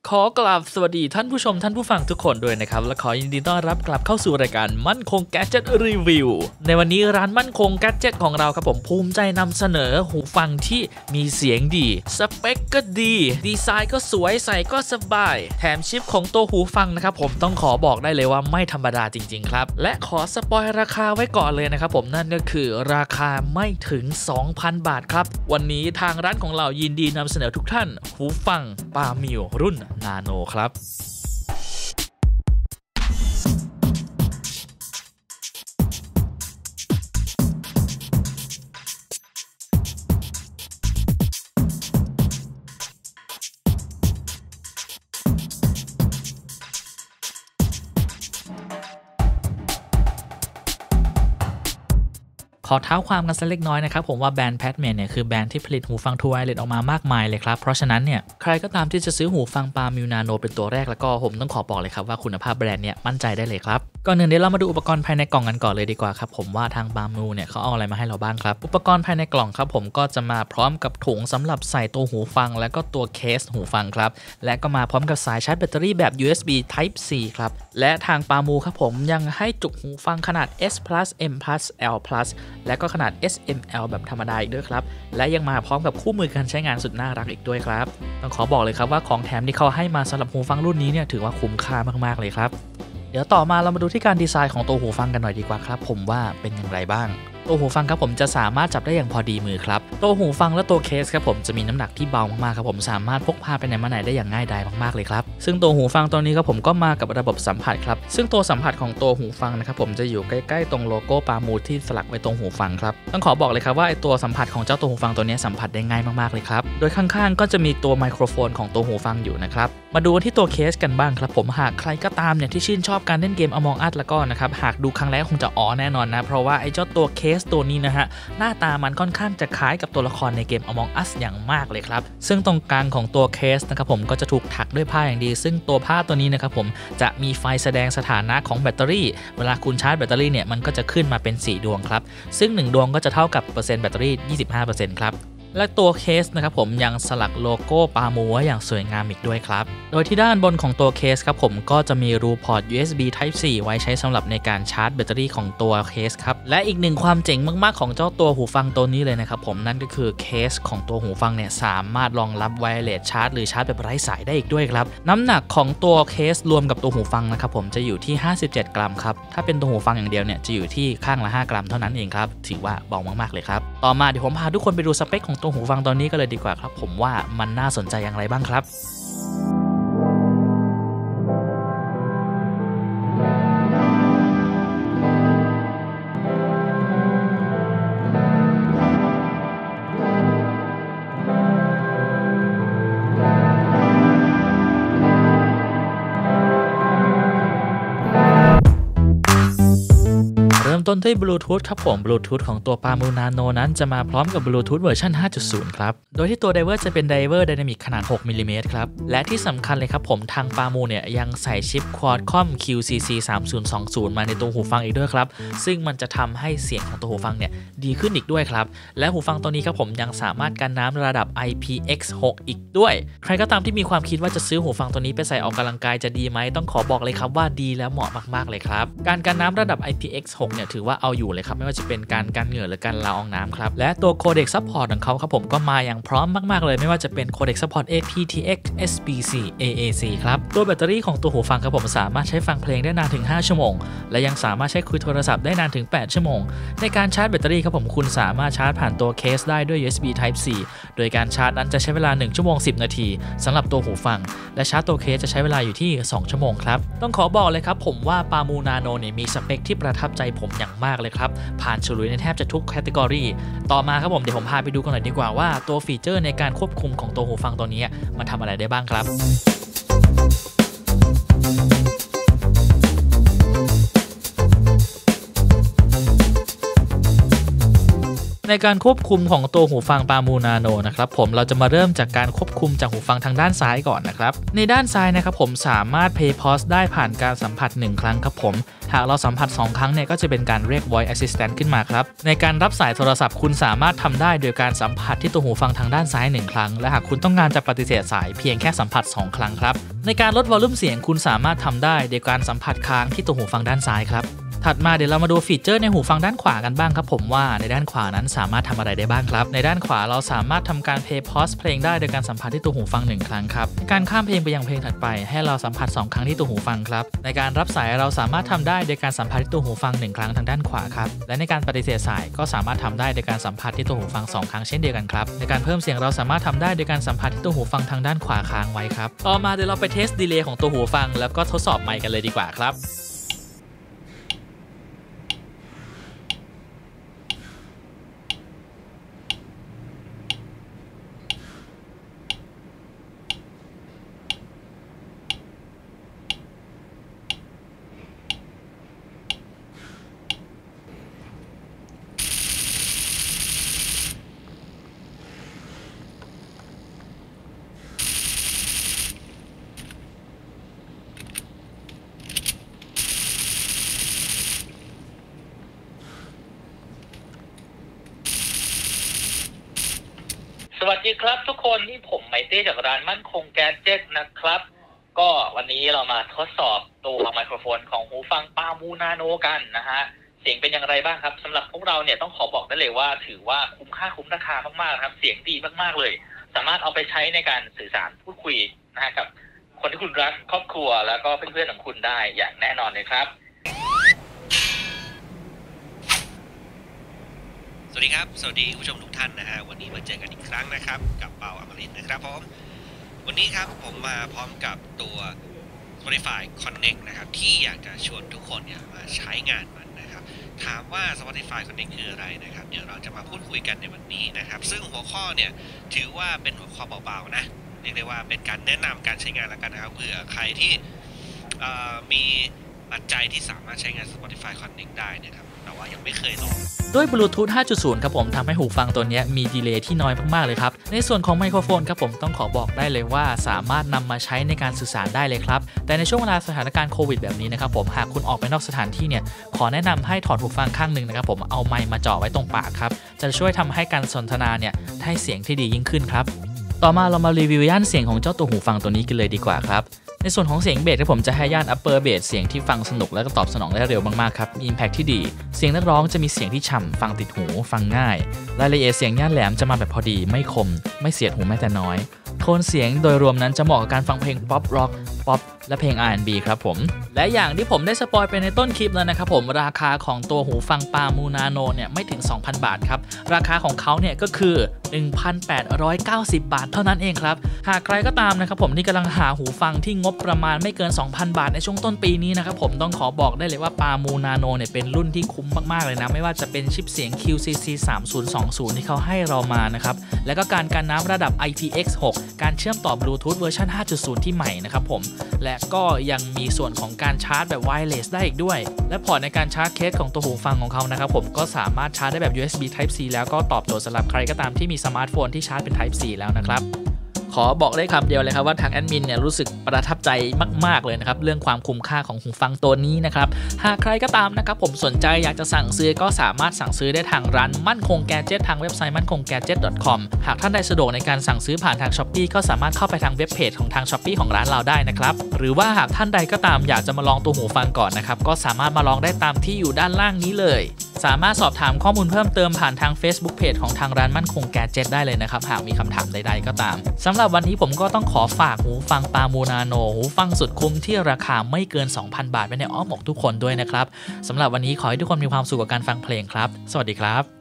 ขอกราบสวัสดีท่านผู้ชมท่านผู้ฟังทุกคนด้วยนะครับและขอยินดีต้อนรับกลับเข้าสู่รายการมั่นคงแกดเจ็ตรีวิวในวันนี้ร้านมั่นคงแกดเจ็ตของเราครับผมภูมิใจนำเสนอหูฟังที่มีเสียงดีสเปคก็ดีดีไซน์ก็สวยใส่ก็สบายแถมชิปของตัวหูฟังนะครับผมต้องขอบอกได้เลยว่าไม่ธรรมดาจริงๆครับและขอสปอยราคาไว้ก่อนเลยนะครับผมนั่นก็คือราคาไม่ถึง 2,000 บาทครับวันนี้ทางร้านของเรายินดีนำเสนอทุกท่านหูฟังปามิวรุ่นนาโนครับขอเท้าความกันสักเล็กน้อยนะครับผมว่าแบรนด์แพดแมนเนี่ยคือแบรนด์ที่ผลิตหูฟังทูไวเลสออกมามากมายเลยครับเพราะฉะนั้นเนี่ยใครก็ตามที่จะซื้อหูฟังปามิวนาโนเป็นตัวแรกแล้วก็ผมต้องขอบอกเลยครับว่าคุณภาพแบรนด์เนี่ยมั่นใจได้เลยครับก่อนอื่นเดี๋ยวเรามาดูอุปกรณ์ภายในกล่องกันก่อนเลยดีกว่าครับผมว่าทางปามิวเนี่ยเขาเอาอะไรมาให้เราบ้างครับอุปกรณ์ภายในกล่องครับผมก็จะมาพร้อมกับถุงสำหรับใส่ตัวหูฟังแล้วก็ตัวเคสหูฟังครับและก็มาพร้อมกับสายชาร์จแบตเตอรี่แบบ USB Type C ครับและทางปามิวครับผมยังให้จุกหูฟังขนาด S+ M+ L+ และก็ขนาด SML แบบธรรมดาอีกด้วยครับและยังมาพร้อมกับคู่มือการใช้งานสุดน่ารักอีกด้วยครับต้องขอบอกเลยครับว่าของแถมที่เขาให้มาสำหรับหูฟังรุ่นนี้เนี่ยถือว่าคุ้มค่ามากๆเลยครับเดี๋ยวต่อมาเรามาดูที่การดีไซน์ของตัวหูฟังกันหน่อยดีกว่าครับผมว่าเป็นอย่างไรบ้างตัวหูฟังครับผมจะสามารถจับได้อย่างพอดีมือครับตัวหูฟังและตัวเคสครับผมจะมีน้ำหนักที่เบามากๆครับผมสามารถพกพาไปไหนมาไหนได้อย่างง่ายดายมากๆเลยครับซึ่งตัวหูฟังตัวนี้ครับผมก็มากับระบบสัมผัสครับซึ่งตัวสัมผัสของตัวหูฟังนะครับผมจะอยู่ใกล้ๆตรงโลโก้ปามูที่สลักไว้ตรงหูฟังครับต้องขอบอกเลยครับว่าไอตัวสัมผัสของเจ้าตัวหูฟังตัวนี้สัมผัสได้ง่ายมากๆเลยครับโดยข้างๆก็จะมีตัวไมโครโฟนของตัวหูฟังอยู่นะครับมาดูที่ตัวเคสกันบ้างครับผมหากใครก็ตามเนี่ยที่ชื่นชอบการเล่นเกม Among Us แล้วก็นะครับหากดูครั้งแรกคงจะอ๋อแน่นอนนะเพราะว่าไอเจ้าตัวเคสตัวนี้นะฮะหน้าตามันค่อนข้างจะคล้ายกับตัวละครในเกม Among Us อย่างมากเลยครับซึ่งตรงกลางของตัวเคสนะครับผมก็จะถูกถักด้วยผ้าอย่างดีซึ่งตัวผ้าตัวนี้นะครับผมจะมีไฟแสดงสถานะของแบตเตอรี่เวลาคุณชาร์จแบตเตอรี่เนี่ยมันก็จะขึ้นมาเป็น4ดวงครับซึ่ง1ดวงก็จะเท่ากับเปอร์เซ็นต์แบตเตอรี่ 25% ครับและตัวเคสนะครับผมยังสลักโลโก้ปามูไว้อย่างสวยงามอีกด้วยครับโดยที่ด้านบนของตัวเคสครับผมก็จะมีรูพอร์ต USB Type C ไว้ใช้สำหรับในการชาร์จแบตเตอรี่ของตัวเคสครับและอีกหนึ่งความเจ๋งมากๆของเจ้าตัวหูฟังตัวนี้เลยนะครับผมนั่นก็คือเคสของตัวหูฟังเนี่ยสามารถรองรับไวเลสชาร์จหรือชาร์จแบบไร้สายได้อีกด้วยครับน้ำหนักของตัวเคสรวมกับตัวหูฟังนะครับผมจะอยู่ที่57 กรัมครับถ้าเป็นตัวหูฟังอย่างเดียวเนี่ยจะอยู่ที่ข้างละ5 กรัมเท่านั้นเองครับถือว่าเบามากๆเลยครับต่อมาเดี๋ยวผมพาทุกคนไปดูสเปคของตัวหูฟังตอนนี้ก็เลยดีกว่าครับผมว่ามันน่าสนใจอย่างไรบ้างครับต้นที่บลูทูธครับผมบลูทูธของตัวปามูนาโนนั้นจะมาพร้อมกับบลูทูธเวอร์ชัน 5.0 ครับโดยที่ตัวไดเวอร์จะเป็นไดเวอร์ไดนามิกขนาด6มิลลิเมตรครับและที่สำคัญเลยครับผมทางปามูเนี่ยยังใส่ชิป Qualcomm QCC 3020 มาในตัวหูฟังอีกด้วยครับซึ่งมันจะทำให้เสียงของตัวหูฟังเนี่ยดีขึ้นอีกด้วยครับและหูฟังตัวนี้ครับผมยังสามารถกันน้ำระดับ IPX6 อีกด้วยใครก็ตามที่มีความคิดว่าจะซื้อหูฟังตัวนี้ไปใส่ออกกำลังกายจะดีไหมต้องขอบอกเลยครับว่าดีและเหมาะมากๆเลยครับการกันน้ำระดับ IPX6 เนี่ยถือว่าเอาอยู่เลยครับไม่ว่าจะเป็นการกันเหงื่อหรือการละอองน้ำครับและตัวโคเด็กซัพพอร์ตของเขาครับผมก็มาอย่างพร้อมมากๆเลยไม่ว่าจะเป็นโคเด็กซัพพอร์ต aptX SBC AAC ครับตัวแบตเตอรี่ของตัวหูฟังครับผมสามารถใช้ฟังเพลงได้นานถึง5 ชั่วโมงและยังสามารถใช้คุยโทรศัพท์ได้นานถึง8 ชั่วโมงในการชาร์จแบตเตอรี่ครับผมคุณสามารถชาร์จผ่านตัวเคสได้ด้วย USB Type C โดยการชาร์จนั้นจะใช้เวลา1 ชั่วโมง 10 นาทีสำหรับตัวหูฟังและชาร์จตัวเคสจะใช้เวลาอยู่ที่2 ชั่วโมงครับต้องขอบอกเลยครับผมว่าปามูนาโนเนี่ยมีสเปคที่ประทับใจผมอย่างมากเลยครับผ่านฉลุยในแทบจะทุกแคตตากรีต่อมาครับผมเดี๋ยวผมพาไปดูกันหน่อยดีกว่าว่าตัวฟีเจอร์ในการควบคุมของตัวหูฟังตัวนี้มันทำอะไรได้บ้างครับในการควบคุมของตัวหูฟัง Pamu Nano นะครับผมเราจะมาเริ่มจากการควบคุมจากหูฟังทางด้านซ้ายก่อนนะครับในด้านซ้ายนะครับผมสามารถ Play Pause ได้ผ่านการสัมผัส1ครั้งครับผมหากเราสัมผัส2ครั้งเนี่ยก็จะเป็นการเรียก Voice Assistant ขึ้นมาครับในการรับสายโทรศัพท์คุณสามารถทำได้โดยการสัมผัสที่ตัวหูฟังทางด้านซ้าย1ครั้งและหากคุณต้องการจะปฏิเสธสายเพียงแค่สัมผัส2ครั้งครับในการลดวอลลุ่มเสียงคุณสามารถทำได้โดยการสัมผัสค้างที่ตัวหูฟังด้านซ้ายครับถัดมาเดี๋ยวเรามาดูฟีเจอร์ในหูฟังด้านขวากันบ้างครับผมว่าในด้านขวานั้นสามารถทำอะไรได้บ้างครับในด้านขวาเราสามารถทำการ Play Pause เพลงได้โดยการสัมผัสที่ตัวหูฟัง1ครั้งครับการข้ามเพลงไปยังเพลงถัดไปให้เราสัมผัส2ครั้งที่ตัวหูฟังครับในการรับสายเราสามารถทำได้โดยการสัมผัสที่ตัวหูฟัง1ครั้งทางด้านขวาครับและในการปฏิเสธสายก็สามารถทำได้โดยการสัมผัสที่ตัวหูฟัง2ครั้งเช่นเดียวกันครับในการเพิ่มเสียงเราสามารถทำได้โดยการสัมผัสที่ตัวหูฟังทางด้านขวาค้างไว้ครับต่อมาเดี๋ยวเราไปเทสดีเลย์ของตัวหูฟังแล้วก็ทดสอบไมค์กันเลยดีกว่าครับสวัสดีครับทุกคนนี่ผมไมเต้จากร้านมั่นคงแกดเจ็ตนะครับก็วันนี้เรามาทดสอบตัวไมโครโฟนของหูฟัง Pamu Nano กันนะฮะเสียงเป็นอย่างไรบ้างครับสำหรับพวกเราเนี่ยต้องขอบอกได้เลยว่าถือว่าคุ้มค่าคุ้มราคามากๆครับเสียงดีมากๆเลยสามารถเอาไปใช้ในการสื่อสารพูดคุยนะฮะกับคนที่คุณรักครอบครัวแล้วก็เพื่อนๆของคุณได้อย่างแน่นอนเลยครับสวัสดีครับสวัสดีผู้ชมทุกท่านนะฮะวันนี้มาเจอกันอีกครั้งนะครับกับเป่าอมฤตนะครับผมวันนี้ครับผมมาพร้อมกับตัว Spotify Connect นะครับที่อยากจะชวนทุกคนเนี่ยมาใช้งานมันนะครับถามว่า Spotify Connect คืออะไรนะครับเดี๋ยวเราจะมาพูดคุยกันในวันนี้นะครับซึ่งหัวข้อเนี่ยถือว่าเป็นหัวข้อเบาๆนะเรียกได้ว่าเป็นการแนะนำการใช้งานแล้วกันนะครับเผื่อใครที่มีปัจจัยที่สามารถใช้งาน Spotify Connect ได้นะครับแต่ว่ายังไม่เคยลองด้วย Bluetooth 5.0 ครับผมทำให้หูฟังตัวนี้มีดีเลย์ที่น้อยมากๆเลยครับในส่วนของไมโครโฟนครับผมต้องขอบอกได้เลยว่าสามารถนำมาใช้ในการสื่อสารได้เลยครับแต่ในช่วงเวลาสถานการณ์โควิดแบบนี้นะครับผมหากคุณออกไปนอกสถานที่เนี่ยขอแนะนำให้ถอดหูฟังข้างหนึ่งนะครับผมเอาไมค์มาจ่อไว้ตรงปากครับจะช่วยทำให้การสนทนาเนี่ยให้เสียงที่ดียิ่งขึ้นครับต่อมาเรามารีวิวย่านเสียงของเจ้าตัวหูฟังตัวนี้กันเลยดีกว่าครับในส่วนของเสียงเบสที่ผมจะให้ย่าน upper bass เสียงที่ฟังสนุกและก็ตอบสนองได้เร็วมากๆครับมี impact ที่ดีเสียงนักร้องจะมีเสียงที่ฉ่ำฟังติดหูฟังง่ายรายละเอียดเสียงย่านแหลมจะมาแบบพอดีไม่คมไม่เสียดหูแม้แต่น้อยโทนเสียงโดยรวมนั้นจะเหมาะกับการฟังเพลงป๊อปร็อกป๊อปและเพลง R&B ครับผมและอย่างที่ผมได้สปอยไปในต้นคลิปแล้วนะครับผมราคาของตัวหูฟัง Pamu Nano เนี่ยไม่ถึง 2,000 บาทครับราคาของเขาเนี่ยก็คือ 1,890 บาทเท่านั้นเองครับหากใครก็ตามนะครับผมที่กำลังหาหูฟังที่งบประมาณไม่เกิน 2,000 บาทในช่วงต้นปีนี้นะครับผมต้องขอบอกได้เลยว่า Pamu Nano เนี่ยเป็นรุ่นที่คุ้มมากๆเลยนะไม่ว่าจะเป็นชิปเสียง QCC 3020ที่เขาให้เรามานะครับแล้วก็การกันน้ำระดับ IPX6 การเชื่อมต่อบลูทูธเวอร์ชัน 5.0 ที่ใหม่นะครับผมและก็ยังมีส่วนของการชาร์จแบบไวเลสได้อีกด้วยและพอร์ตในการชาร์จเคสของตัวหูฟังของเขานะครับผมก็สามารถชาร์จได้แบบ USB Type C แล้วก็ตอบโจทย์สำหรับใครก็ตามที่มีสมาร์ทโฟนที่ชาร์จเป็น Type C แล้วนะครับขอบอกได้คำเดียวเลยครับว่าทางแอดมินเนี่ยรู้สึกประทับใจมากๆเลยนะครับเรื่องความคุ้มค่าของหูฟังตัวนี้นะครับหากใครก็ตามนะครับผมสนใจอยากจะสั่งซื้อก็สามารถสั่งซื้อได้ทางร้านมั่นคงแกดเจ็ตทางเว็บไซต์มั่นคงแกดเจ็ต .com หากท่านใดสะดวกในการสั่งซื้อผ่านทาง Shopee ก็สามารถเข้าไปทางเว็บเพจของทาง Shopee ของร้านเราได้นะครับหรือว่าหากท่านใดก็ตามอยากจะมาลองตัวหูฟังก่อนนะครับก็สามารถมาลองได้ตามที่อยู่ด้านล่างนี้เลยสามารถสอบถามข้อมูลเพิ่มเติมผ่านทาง Facebook Page ของทางร้านมั่นคงแกดเจ็ตได้เลยนะครับหากมีคำถามใดๆก็ตามสำหรับวันนี้ผมก็ต้องขอฝากหูฟัง Pamu Nano หูฟังสุดคุ้มที่ราคาไม่เกิน 2,000 บาทไว้ในอ้อมอกทุกคนด้วยนะครับสำหรับวันนี้ขอให้ทุกคนมีความสุขกับการฟังเพลงครับสวัสดีครับ